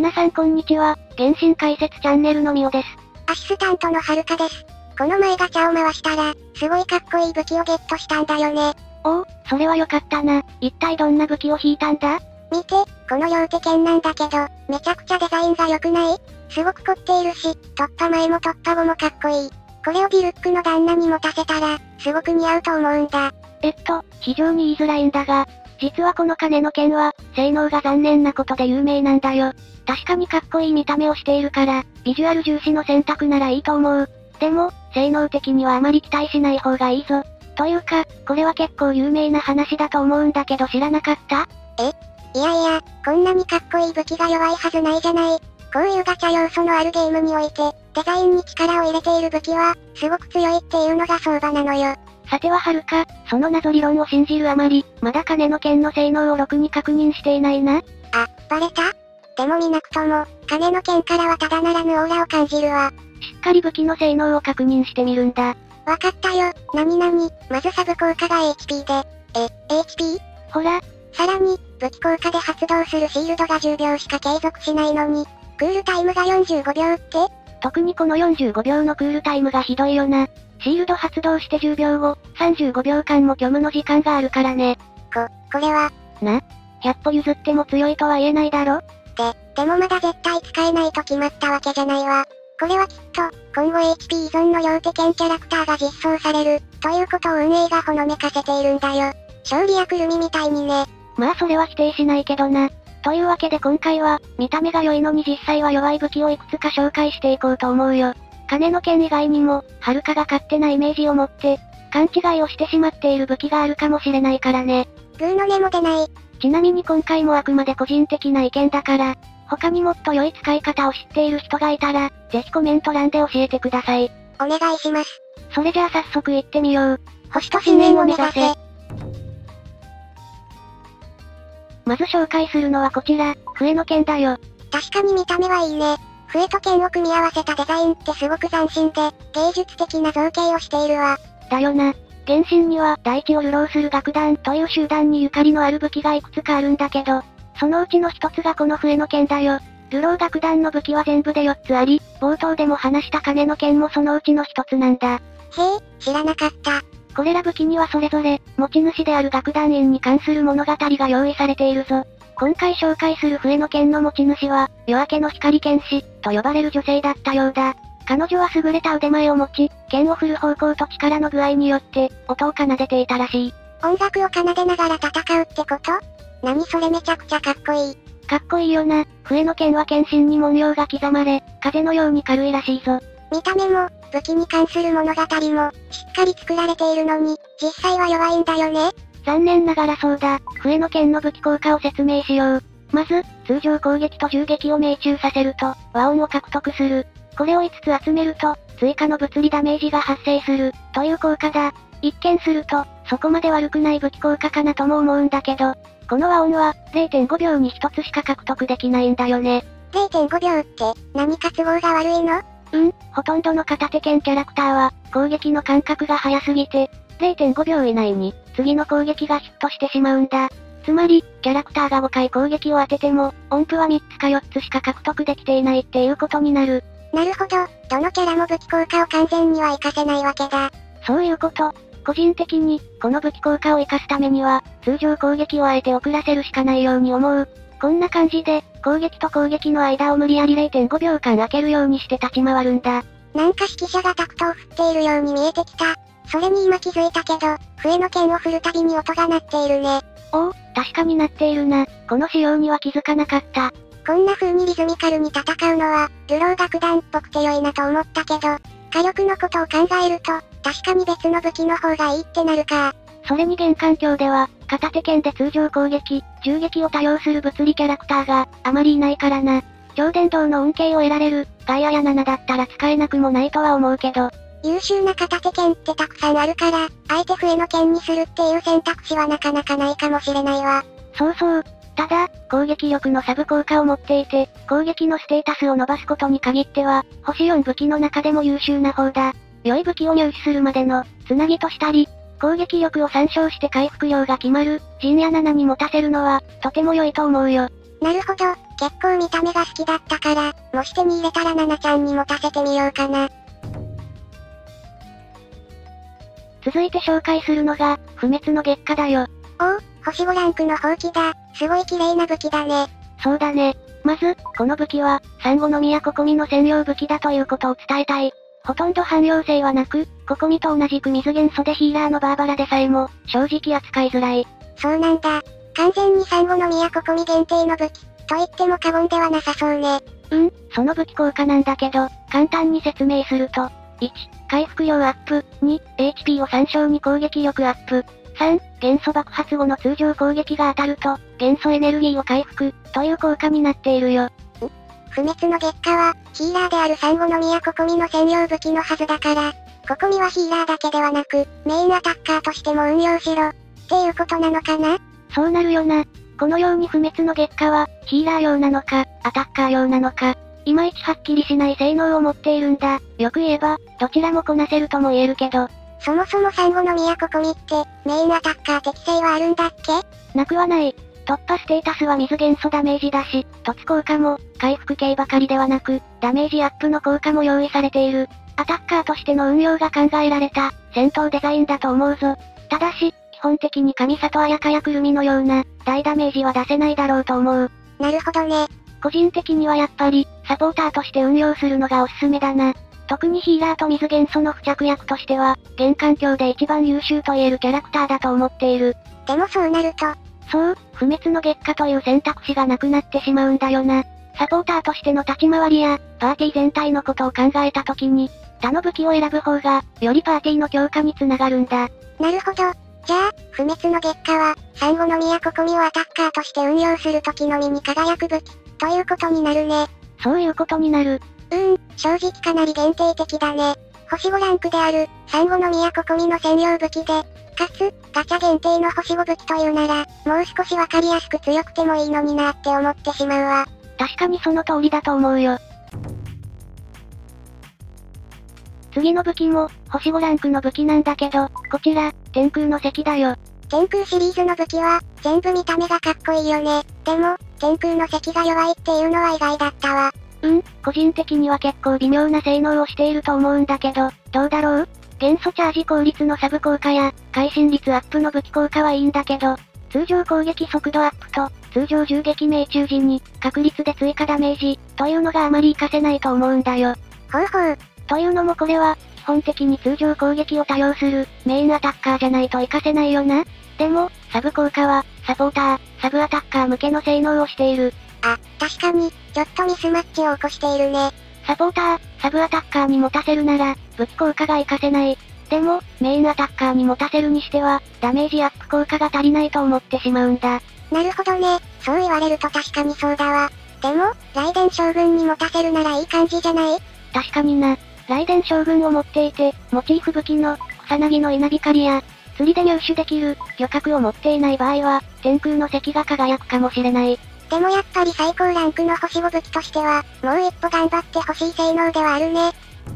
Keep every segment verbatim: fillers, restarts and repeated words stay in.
皆さんこんにちは、原神解説チャンネルのみおです。 アシスタントのはるかです。この前ガチャを回したら、すごいかっこいい武器をゲットしたんだよね。 おお、それはよかったな。一体どんな武器を引いたんだ？ 見て、この両手剣なんだけど、めちゃくちゃデザインが良くない？すごく凝っているし、突破前も突破後もかっこいい。これをビルックの旦那に持たせたら、すごく似合うと思うんだ。 えっと、非常に言いづらいんだが、実はこの金の剣は、性能が残念なことで有名なんだよ。確かにかっこいい見た目をしているから、ビジュアル重視の選択ならいいと思う。でも、性能的にはあまり期待しない方がいいぞ。というか、これは結構有名な話だと思うんだけど知らなかった？ え？いやいや、こんなにかっこいい武器が弱いはずないじゃない。こういうガチャ要素のあるゲームにおいて、デザインに力を入れている武器は、すごく強いっていうのが相場なのよ。 さてははるか、その謎理論を信じるあまり、まだ金の剣の性能をろくに確認していないな。 あ、バレた？でも見なくとも、金の剣からはただならぬオーラを感じるわ。 しっかり武器の性能を確認してみるんだ。 わかったよ、なになに、まずサブ効果が エイチピー で。え、エイチピー？ ほら。 さらに、武器効果で発動するシールドがじゅうびょうしか継続しないのに、クールタイムがよんじゅうごびょうって？ 特にこのよんじゅうごびょうのクールタイムがひどいよな。シールド発動してじゅうびょうご、さんじゅうごびょうかんも虚無の時間があるからね。 こ、これは。 な？ひゃっぽ譲っても強いとは言えないだろ？ で、でもまだ絶対使えないと決まったわけじゃないわ。これはきっと、今後 エイチピー 依存の両手剣キャラクターが実装される、ということを運営がほのめかせているんだよ。勝利やくるみみたいにね。 まあそれは否定しないけどな。というわけで今回は、見た目が良いのに実際は弱い武器をいくつか紹介していこうと思うよ。金の剣以外にも、はるかが勝手なイメージを持って、勘違いをしてしまっている武器があるかもしれないからね。 グーの音も出ない。 ちなみに今回もあくまで個人的な意見だから、他にもっと良い使い方を知っている人がいたら、ぜひコメント欄で教えてください。 お願いします。 それじゃあ早速行ってみよう。 星と新年を目指せ。 まず紹介するのはこちら、笛の剣だよ。 確かに見た目はいいね。笛と剣を組み合わせたデザインってすごく斬新で、芸術的な造形をしているわ。 だよな。原神には大地を流浪する楽団という集団にゆかりのある武器がいくつかあるんだけど、そのうちの一つがこの笛の剣だよ。流浪楽団の武器は全部でよっつあり、冒頭でも話した金の剣もそのうちの一つなんだ。 へえ、知らなかった。 これら武器にはそれぞれ、持ち主である楽団員に関する物語が用意されているぞ。今回紹介する笛の剣の持ち主は、夜明けの光剣士、と呼ばれる女性だったようだ。彼女は優れた腕前を持ち、剣を振る方向と力の具合によって、音を奏でていたらしい。 音楽を奏でながら戦うってこと？何それめちゃくちゃかっこいい。 かっこいいよな。笛の剣は剣身に文様が刻まれ、風のように軽いらしいぞ。 見た目も、武器に関する物語も、しっかり作られているのに、実際は弱いんだよね。 残念ながらそうだ。笛の剣の武器効果を説明しよう。まず、通常攻撃と銃撃を命中させると、和音を獲得する。これをいつつ集めると、追加の物理ダメージが発生する、という効果だ。一見すると、そこまで悪くない武器効果かなとも思うんだけど、この和音は、れいてんごびょうにひとつしか獲得できないんだよね。 れいてんごびょうって、何か都合が悪いの？ うん、ほとんどの片手剣キャラクターは、攻撃の間隔が早すぎて、れいてんごびょう以内に、次の攻撃がヒットしてしまうんだ。つまり、キャラクターがごかい攻撃を当てても、音符はみっつかよっつしか獲得できていないっていうことになる。 なるほど、どのキャラも武器効果を完全には活かせないわけだ。 そういうこと。個人的に、この武器効果を活かすためには、通常攻撃をあえて遅らせるしかないように思う。こんな感じで、攻撃と攻撃の間を無理やり れいてんごびょうかん空けるようにして立ち回るんだ。 なんか指揮者がタクトを振っているように見えてきた。それに今気づいたけど、笛の剣を振るたびに音が鳴っているね。 おお、確かに鳴っているな。この仕様には気づかなかった。 こんな風にリズミカルに戦うのは、流浪楽団っぽくて良いなと思ったけど、火力のことを考えると、確かに別の武器の方がいいってなるか。 それに現環境では、片手剣で通常攻撃、銃撃を多用する物理キャラクターが、あまりいないからな。超電導の恩恵を得られる、ガイアやナナだったら使えなくもないとは思うけど。 優秀な片手剣ってたくさんあるから、あえて笛の剣にするっていう選択肢はなかなかないかもしれないわ。 そうそう。ただ、攻撃力のサブ効果を持っていて、攻撃のステータスを伸ばすことに限っては、星よん武器の中でも優秀な方だ。良い武器を入手するまでの、つなぎとしたり、攻撃力を参照して回復量が決まる、陣やななに持たせるのは、とても良いと思うよ。 なるほど、 結構見た目が好きだったから、もし手に入れたらナナちゃんに持たせてみようかな。 続いて紹介するのが、不滅の月下だよ。 おお、星ごランクの宝器だ。すごい綺麗な武器だね。 そうだね。まず、この武器は、サンゴの宮ここみの専用武器だということを伝えたい。ほとんど汎用性はなく、ここみと同じく水元素でヒーラーのバーバラでさえも、正直扱いづらい。 そうなんだ。完全にサンゴの宮ここみ限定の武器、と言っても過言ではなさそうね。 うん、その武器効果なんだけど、簡単に説明すると、いち、回復量アップ、に、エイチピー をさん小に攻撃力アップ、さん、元素爆発後の通常攻撃が当たると、元素エネルギーを回復、という効果になっているよ。ん？ 不滅の月下は、ヒーラーであるサンゴの宮ここみの専用武器のはずだから、ここみはヒーラーだけではなく、メインアタッカーとしても運用しろ、っていうことなのかな？ そうなるよな。このように不滅の月下は、ヒーラー用なのか、アタッカー用なのか、いまいちはっきりしない性能を持っているんだ。よく言えば、どちらもこなせるとも言えるけど。 そもそもサンゴの宮ここみって、メインアタッカー適性はあるんだっけ？ なくはない。突破ステータスは水元素ダメージだし、突効果も、回復系ばかりではなく、ダメージアップの効果も用意されている。アタッカーとしての運用が考えられた、戦闘デザインだと思うぞ。ただし、基本的に上里彩香やくるみのような、大ダメージは出せないだろうと思う。 なるほどね。 個人的にはやっぱり、サポーターとして運用するのがおすすめだな。特にヒーラーと水元素の付着役としては、現環境で一番優秀と言えるキャラクターだと思っている。 でもそうなると、 そう、不滅の月下という選択肢がなくなってしまうんだよな。サポーターとしての立ち回りや、パーティー全体のことを考えた時に、他の武器を選ぶ方が、よりパーティーの強化につながるんだ。 なるほど。じゃあ、不滅の月下は、サンゴの宮ここみをアタッカーとして運用する時のみに輝く武器、ということになるね。 そういうことになる。 うーん、正直かなり限定的だね。星ごランクである、サンゴの宮ここみの専用武器で、かつ、ガチャ限定の星ご武器というなら、もう少しわかりやすく強くてもいいのになって思ってしまうわ。 確かにその通りだと思うよ。次の武器も、星ごランクの武器なんだけど、こちら、天空の石だよ。 天空シリーズの武器は、全部見た目がかっこいいよね。でも、天空の石が弱いっていうのは意外だったわ。 うん、個人的には結構微妙な性能をしていると思うんだけど、どうだろう？元素チャージ効率のサブ効果や、会心率アップの武器効果はいいんだけど、通常攻撃速度アップと、通常銃撃命中時に、確率で追加ダメージ、というのがあまり活かせないと思うんだよ。 ほうほう。 というのもこれは、基本的に通常攻撃を多用する、メインアタッカーじゃないと活かせないよな。でも、サブ効果は、サポーター、サブアタッカー向けの性能をしている。 あ、確かに、ちょっとミスマッチを起こしているね。 サポーター、サブアタッカーに持たせるなら、武器効果が活かせない。でも、メインアタッカーに持たせるにしては、ダメージアップ効果が足りないと思ってしまうんだ。 なるほどね。そう言われると確かにそうだわ。でも、雷電将軍に持たせるならいい感じじゃない？ 確かにな。雷電将軍を持っていて、モチーフ武器の、草薙の稲光や、釣りで入手できる、漁獲を持っていない場合は、天空の石が輝くかもしれない。 でもやっぱり最高ランクの星ご武器としては、もう一歩頑張ってほしい性能ではあるね。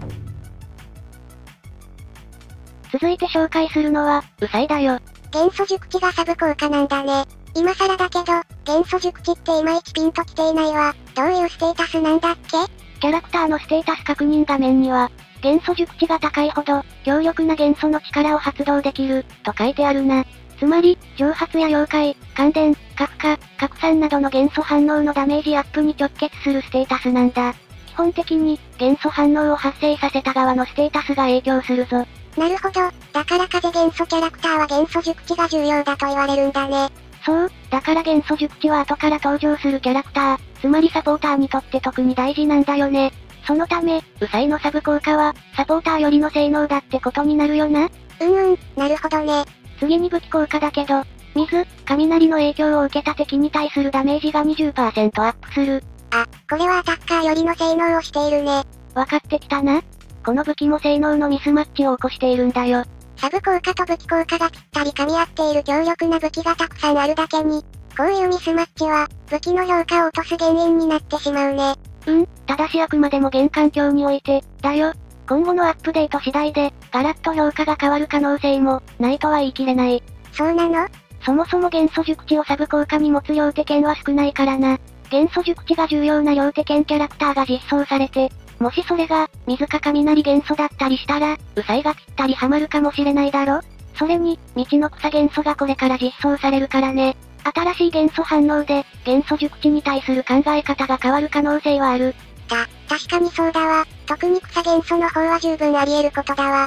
続いて紹介するのは、ウサイだよ。 元素熟知がサブ効果なんだね。今更だけど、元素熟知っていまいちピンときていないわ。どういうステータスなんだっけ？ キャラクターのステータス確認画面には、元素熟知が高いほど、強力な元素の力を発動できる、と書いてあるな。つまり、蒸発や溶解、感電、過負荷、拡散などの元素反応のダメージアップに直結するステータスなんだ。基本的に、元素反応を発生させた側のステータスが影響するぞ。 なるほど。だから風元素キャラクターは元素熟知が重要だと言われるんだね。 そう、だから元素熟知は後から登場するキャラクター、つまりサポーターにとって特に大事なんだよね。そのため、ウサイのサブ効果は、サポーターよりの性能だってことになるよな。 うんうん、なるほどね。 次に武器効果だけど、水、雷の影響を受けた敵に対するダメージが にじゅっパーセント アップする。 あ、これはアタッカーよりの性能をしているね。 わかってきたな。この武器も性能のミスマッチを起こしているんだよ。 サブ効果と武器効果がぴったり噛み合っている強力な武器がたくさんあるだけに、こういうミスマッチは、武器の評価を落とす原因になってしまうね。 うん、ただしあくまでも現環境において、だよ。今後のアップデート次第で、ガラッと評価が変わる可能性も、ないとは言い切れない。 そうなの？ そもそも元素熟知をサブ効果に持つ量って剣は少ないからな。 元素熟知が重要な両手剣キャラクターが実装されて、もしそれが、水か雷元素だったりしたら、ウサイがぴったりハマるかもしれないだろ。それに、道の草元素がこれから実装されるからね。新しい元素反応で、元素熟知に対する考え方が変わる可能性はある。 た、確かにそうだわ。特に草元素の方は十分あり得ることだわ。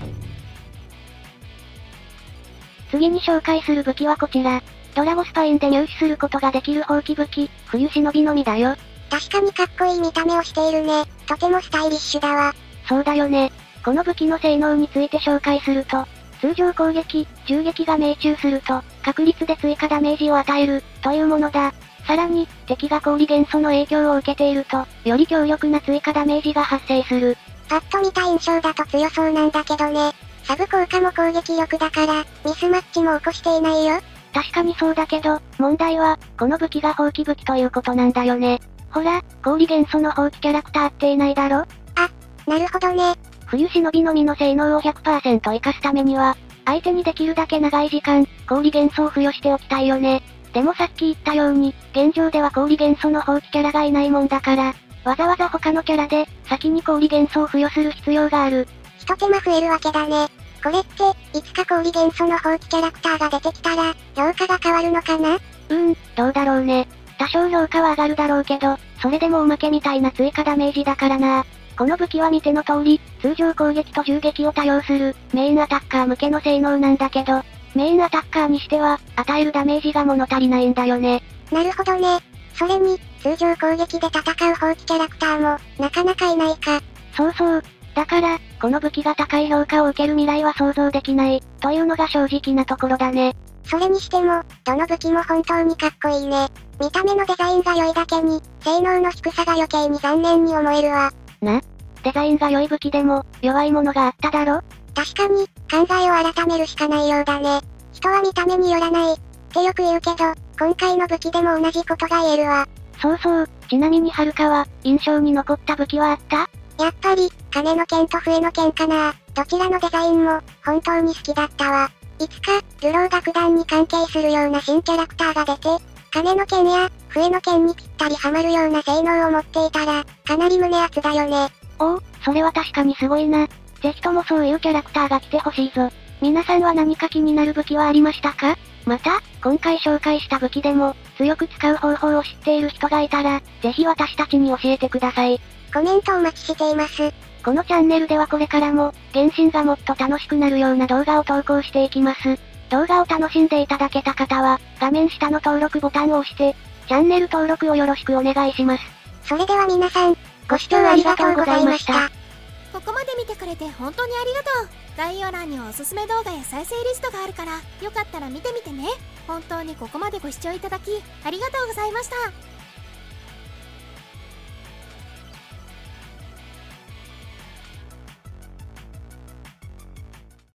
次に紹介する武器はこちら。ドラゴスパインで入手することができる放棄武器、冬忍びのみだよ。 確かにかっこいい見た目をしているね。とてもスタイリッシュだわ。 そうだよね。この武器の性能について紹介すると、通常攻撃、銃撃が命中すると、確率で追加ダメージを与える、というものだ。さらに、敵が氷元素の影響を受けていると、より強力な追加ダメージが発生する。 パッと見た印象だと強そうなんだけどね。サブ効果も攻撃力だから、ミスマッチも起こしていないよ。 確かにそうだけど、問題は、この武器が放棄武器ということなんだよね。ほら、氷元素の放棄キャラクターっていないだろ？ あ、なるほどね。 冬忍びのみの性能を ひゃくパーセント 活かすためには、相手にできるだけ長い時間、氷元素を付与しておきたいよね。でもさっき言ったように、現状では氷元素の放棄キャラがいないもんだから、わざわざ他のキャラで、先に氷元素を付与する必要がある。 一手間増えるわけだね。これって、いつか氷元素の放棄キャラクターが出てきたら、評価が変わるのかな？ うーん、どうだろうね。多少評価は上がるだろうけど、それでもおまけみたいな追加ダメージだからな。この武器は見ての通り、通常攻撃と銃撃を多用する、メインアタッカー向けの性能なんだけど、メインアタッカーにしては、与えるダメージが物足りないんだよね。 なるほどね。それに、通常攻撃で戦う放棄キャラクターも、なかなかいないか。 そうそう。だから、この武器が高い評価を受ける未来は想像できない、というのが正直なところだね。 それにしても、どの武器も本当にかっこいいね。見た目のデザインが良いだけに、性能の低さが余計に残念に思えるわ。 な？デザインが良い武器でも、弱いものがあっただろ？ 確かに、考えを改めるしかないようだね。人は見た目によらない。ってよく言うけど、今回の武器でも同じことが言えるわ。 そうそう。ちなみにはるかは、印象に残った武器はあった？ やっぱり、金の剣と笛の剣かな。どちらのデザインも、本当に好きだったわ。いつか、流浪楽団に関係するような新キャラクターが出て、金の剣や、笛の剣にぴったりハマるような性能を持っていたら、かなり胸熱だよね。 おお、それは確かにすごいな。ぜひともそういうキャラクターが来てほしいぞ。皆さんは何か気になる武器はありましたか？また、今回紹介した武器でも、強く使う方法を知っている人がいたら、ぜひ私たちに教えてください。 コメントお待ちしています。 このチャンネルではこれからも、原神がもっと楽しくなるような動画を投稿していきます。動画を楽しんでいただけた方は、画面下の登録ボタンを押して、チャンネル登録をよろしくお願いします。 それでは皆さん、ご視聴ありがとうございました。 ここまで見てくれて本当にありがとう。概要欄にはおすすめ動画や再生リストがあるから、よかったら見てみてね。本当にここまでご視聴いただき、ありがとうございました。